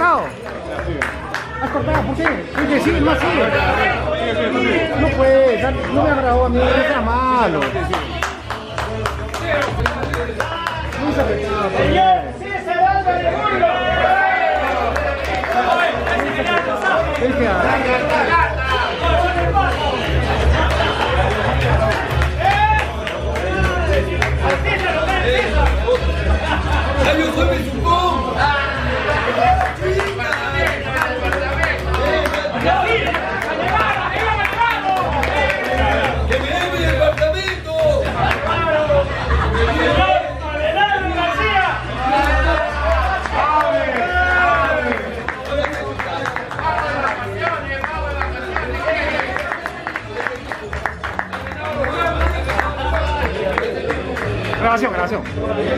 cortado? ¿Has cortado? ¿Por qué? Porque sí, no así. No puede, no me agradó a mí, no sea malo. Muy desapretado. Señor César Álvarez Burgos. ¡Yo soy Besucón! ¡Que me dé mi departamento! Grabación.